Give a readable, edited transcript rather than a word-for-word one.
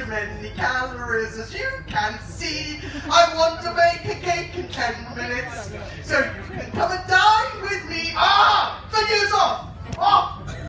too many calories as you can see. I want to make a cake in 10 minutes, so you can come and dine with me. Ah! The news off! Off!